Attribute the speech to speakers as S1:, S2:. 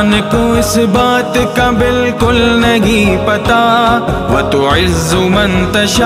S1: शैतान को इस बात का बिल्कुल नहीं पता। व तुइज़्ज़ु मन तशा